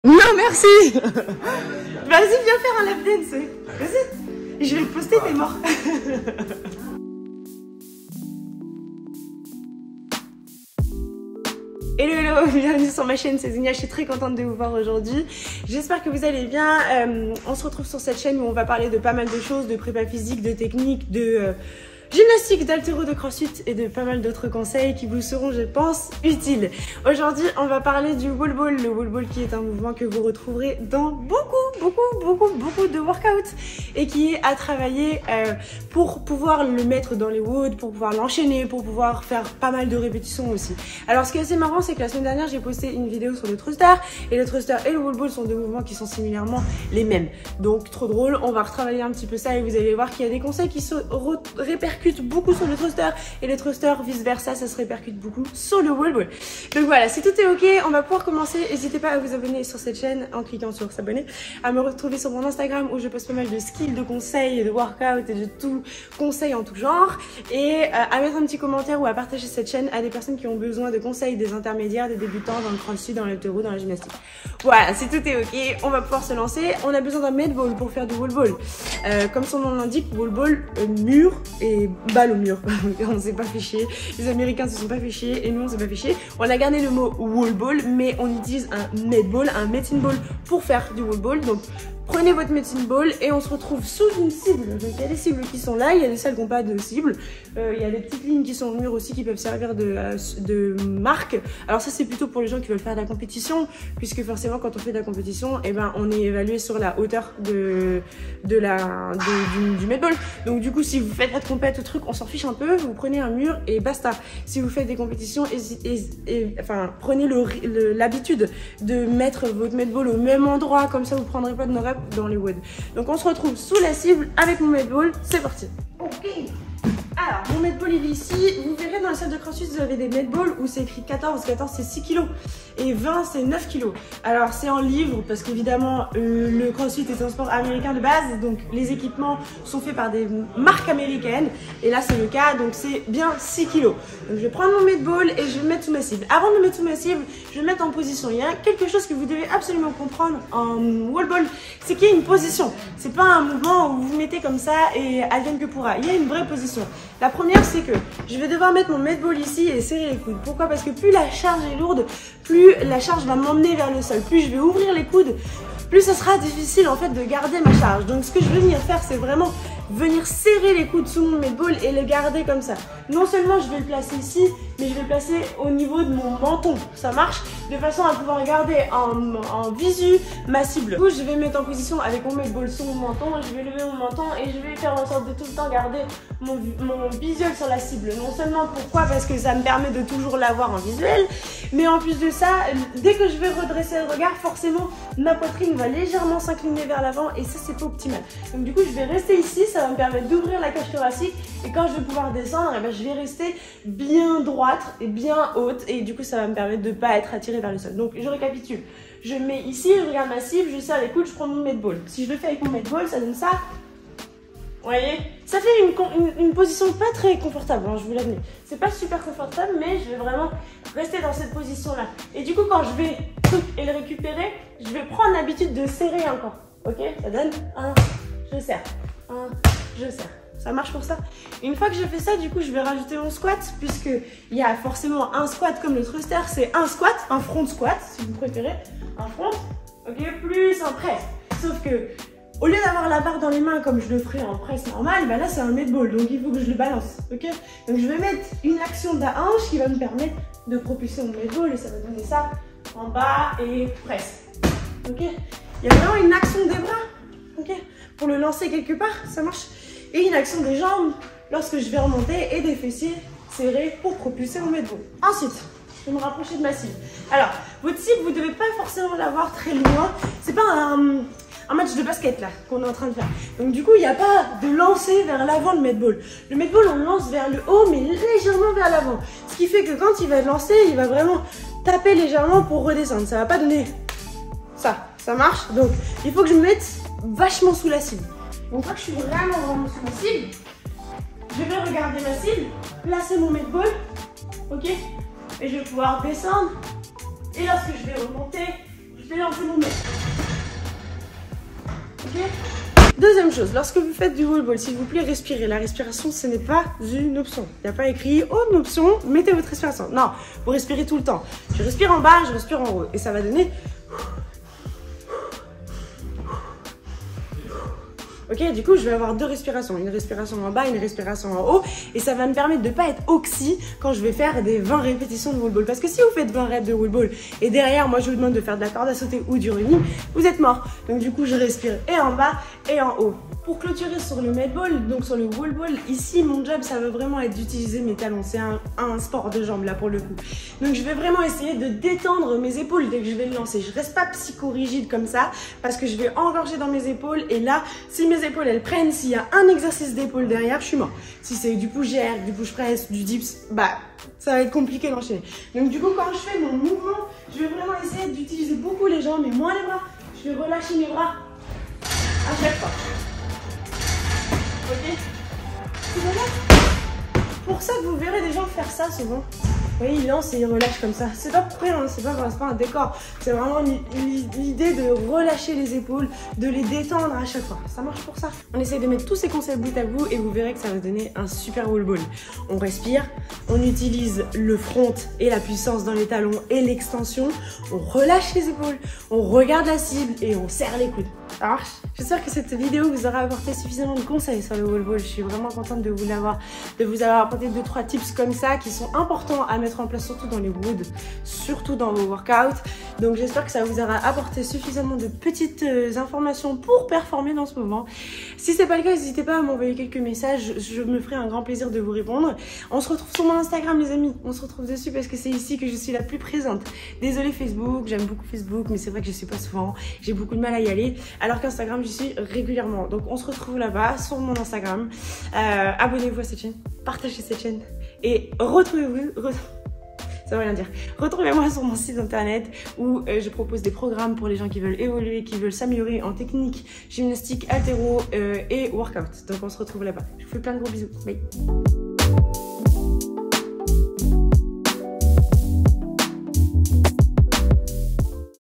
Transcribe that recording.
Non merci. Vas-y, viens faire un lap dance. Vas-y. Je vais le poster, t'es mort. Hello hello, bienvenue sur ma chaîne, c'est Zenia, je suis très contente de vous voir aujourd'hui. J'espère que vous allez bien. On se retrouve sur cette chaîne où on va parler de pas mal de choses, de prépa physique, de technique, de gymnastique, d'haltéro, de crossfit et de pas mal d'autres conseils qui vous seront, je pense, utiles. Aujourd'hui, on va parler du wall ball. Le wall ball qui est un mouvement que vous retrouverez dans beaucoup de workouts et qui est à travailler pour pouvoir le mettre dans les WOD, pour pouvoir l'enchaîner, pour pouvoir faire pas mal de répétitions aussi. Alors, ce qui est assez marrant, c'est que la semaine dernière, j'ai posté une vidéo sur le thruster et le thruster et le wall ball sont deux mouvements qui sont similairement les mêmes. Donc, trop drôle. On va retravailler un petit peu ça et vous allez voir qu'il y a des conseils qui se répercutent beaucoup sur le thruster et le thruster vice versa, ça se répercute beaucoup sur le wall ball. Donc voilà, si tout est ok, on va pouvoir commencer. N'hésitez pas à vous abonner sur cette chaîne en cliquant sur s'abonner, à me retrouver sur mon Instagram où je poste pas mal de skills, de conseils, de workout et de tout conseils en tout genre, et à mettre un petit commentaire ou à partager cette chaîne à des personnes qui ont besoin de conseils, des intermédiaires, des débutants dans le crossfit, dans l'haltéro, dans la gymnastique. Voilà, si tout est ok, on va pouvoir se lancer. On a besoin d'un med ball pour faire du wall ball. Comme son nom l'indique, wall ball, mur et balle au mur. On s'est pas fait chier. Les Américains se sont pas fait chier et nous on s'est pas fait chier. On a gardé le mot wall ball, mais on utilise un med ball, un medicine ball pour faire du wall ball. Donc prenez votre medicine ball et on se retrouve sous une cible. Donc il y a des cibles qui sont là, il y a des celles qui n'ont pas de cible. Il y a des petites lignes qui sont au mur aussi qui peuvent servir de marque. Alors ça c'est plutôt pour les gens qui veulent faire de la compétition, puisque forcément quand on fait de la compétition, eh ben, on est évalué sur la hauteur du med ball. Donc du coup si vous faites votre compète ou truc, on s'en fiche un peu, vous prenez un mur et basta. Si vous faites des compétitions, prenez l'habitude de mettre votre med ball au même endroit, comme ça vous prendrez pas de no reps dans les WOD. Donc on se retrouve sous la cible avec mon med ball, c'est parti. Ok. Alors, mon med ball il est ici. Vous verrez dans la salle de crossfit, vous avez des med balls où c'est écrit 14. 14 c'est 6 kg et 20 c'est 9 kg. Alors, c'est en livre parce qu'évidemment, le crossfit est un sport américain de base. Donc, les équipements sont faits par des marques américaines. Et là, c'est le cas. Donc, c'est bien 6 kg. Donc, je vais prendre mon med ball et je vais me mettre sous ma cible. Avant de me mettre sous ma cible, je vais me mettre en position. Il y a quelque chose que vous devez absolument comprendre en wall ball, c'est qu'il y a une position. C'est pas un mouvement où vous vous mettez comme ça et advienne que pourra. Il y a une vraie position. La première, c'est que je vais devoir mettre mon med ball ici et serrer les coudes. Pourquoi? Parce que plus la charge est lourde, plus la charge va m'emmener vers le sol. Plus je vais ouvrir les coudes, plus ça sera difficile en fait de garder ma charge. Donc ce que je vais venir faire, c'est vraiment venir serrer les coudes sous mon med ball et le garder comme ça. Non seulement je vais le placer ici, mais je vais le placer au niveau de mon menton. Ça marche de façon à pouvoir garder en visu ma cible. Du coup, je vais me mettre en position avec mon med ball sous mon menton. Je vais lever mon menton et je vais faire en sorte de tout le temps garder mon visuel sur la cible. Non seulement pourquoi, parce que ça me permet de toujours l'avoir en visuel, mais en plus de ça, dès que je vais redresser le regard, forcément ma poitrine va légèrement s'incliner vers l'avant et ça c'est pas optimal. Donc du coup je vais rester ici, ça va me permettre d'ouvrir la cage thoracique et quand je vais pouvoir descendre, eh ben, je vais rester bien droite et bien haute et du coup ça va me permettre de ne pas être attirée vers le sol. Donc je récapitule, je mets ici, je regarde ma cible, je serre les coudes, je prends mon med ball. Si je le fais avec mon med ball, ça donne ça. Vous voyez, ça fait une position pas très confortable, hein, je vous l'admets. C'est pas super confortable, mais je vais vraiment rester dans cette position-là. Et du coup, quand je vais et le récupérer, je vais prendre l'habitude de serrer encore. Ok, ça donne un, je serre, un, je serre. Ça marche pour ça. Une fois que j'ai fait ça, du coup, je vais rajouter mon squat, puisqu'il y a forcément un squat comme le thruster, c'est un squat, un front squat, si vous préférez, un front, ok, plus un press. Sauf que au lieu d'avoir la barre dans les mains comme je le ferais en presse normale, ben là c'est un med ball, donc il faut que je le balance, ok? Donc je vais mettre une action de la hanche qui va me permettre de propulser mon med ball et ça va donner ça en bas et presse, ok? Il y a vraiment une action des bras, ok? Pour le lancer quelque part, ça marche. Et une action des jambes lorsque je vais remonter et des fessiers serrés pour propulser mon med ball. Ensuite, je vais me rapprocher de ma cible. Alors, votre cible, vous ne devez pas forcément l'avoir très loin, c'est pas un match de basket là qu'on est en train de faire. Donc du coup, il n'y a pas de lancer vers l'avant le med ball. Le med ball, on le lance vers le haut, mais légèrement vers l'avant. Ce qui fait que quand il va lancer, il va vraiment taper légèrement pour redescendre. Ça va pas donner ça. Ça marche. Donc il faut que je me mette vachement sous la cible. Donc une fois que je suis vraiment sous ma cible, je vais regarder ma cible, placer mon med ball, ok, et je vais pouvoir descendre. Et lorsque je vais remonter, je vais lancer mon mec. Ok? Deuxième chose, lorsque vous faites du wall ball, s'il vous plaît, respirez. La respiration, ce n'est pas une option. Il n'y a pas écrit « Oh, une option, mettez votre respiration ». Non, vous respirez tout le temps. Je respire en bas, je respire en haut. Et ça va donner... Ok, du coup, je vais avoir deux respirations. Une respiration en bas, une respiration en haut. Et ça va me permettre de ne pas être oxy quand je vais faire des 20 répétitions de wall ball. Parce que si vous faites 20 reps de wall ball et derrière, moi, je vous demande de faire de la corde à sauter ou du running, vous êtes mort. Donc, du coup, je respire et en bas et en haut. Pour clôturer sur le med ball, donc sur le wall ball, ici, mon job, ça va vraiment être d'utiliser mes talons. C'est un sport de jambes, là, pour le coup. Donc, je vais vraiment essayer de détendre mes épaules dès que je vais le lancer. Je reste pas psycho-rigide comme ça parce que je vais engorger dans mes épaules. Et là, si mes épaules elles prennent, s'il y a un exercice d'épaule derrière, je suis mort. Si c'est du push jerk, du push press, du dips, bah ça va être compliqué d'enchaîner. Donc du coup quand je fais mon mouvement, je vais vraiment essayer d'utiliser beaucoup les jambes et moins les bras. Je vais relâcher mes bras à chaque fois. Ok? C'est bon? Pour ça que vous verrez des gens faire ça souvent. Vous voyez, ils lancent et ils relâchent comme ça. C'est pas pour rien, c'est pas un décor. C'est vraiment l'idée de relâcher les épaules, de les détendre à chaque fois. Ça marche pour ça. On essaye de mettre tous ces concepts bout à bout et vous verrez que ça va donner un super wall ball. On respire, on utilise le front et la puissance dans les talons et l'extension. On relâche les épaules, on regarde la cible et on serre les coudes. Ça marche? J'espère que cette vidéo vous aura apporté suffisamment de conseils sur le wall ball. Je suis vraiment contente de vous avoir apporté 2-3 tips comme ça qui sont importants à mettre en place, surtout dans les woods, surtout dans vos workouts. Donc j'espère que ça vous aura apporté suffisamment de petites informations pour performer dans ce moment. Si c'est pas le cas, n'hésitez pas à m'envoyer quelques messages, je me ferai un grand plaisir de vous répondre. On se retrouve sur mon Instagram les amis, on se retrouve dessus parce que c'est ici que je suis la plus présente. Désolée Facebook, j'aime beaucoup Facebook mais c'est vrai que je suis pas souvent, j'ai beaucoup de mal à y aller, alors qu'Instagram j'y suis régulièrement. Donc on se retrouve là-bas sur mon Instagram. Abonnez-vous à cette chaîne, partagez cette chaîne et ça veut rien dire. Retrouvez-moi sur mon site internet où je propose des programmes pour les gens qui veulent évoluer, qui veulent s'améliorer en technique, gymnastique, haltéro et workout. Donc on se retrouve là-bas. Je vous fais plein de gros bisous. Bye.